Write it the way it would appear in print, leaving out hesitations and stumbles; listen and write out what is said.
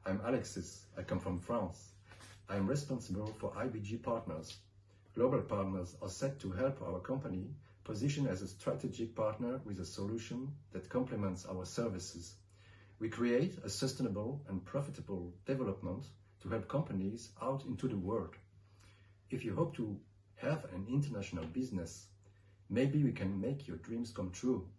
I'm Alexis. I come from France. I am responsible for IBG Partners. Global partners are set to help our company position as a strategic partner with a solution that complements our services. We create a sustainable and profitable development to help companies out into the world. If you hope to have an international business, maybe we can make your dreams come true.